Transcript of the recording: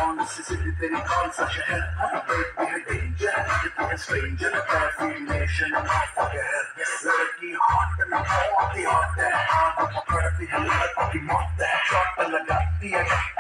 कौन सी सिटी तेरी कौन सा शहर देखती है डेंजर देखती है स्ट्रेंजर डेफिनेशन ऑफ अगर लड़की हॉट ना बहुत ही हॉट है आंखों पकड़ती है लड़कों की मौत है शॉट लगाती है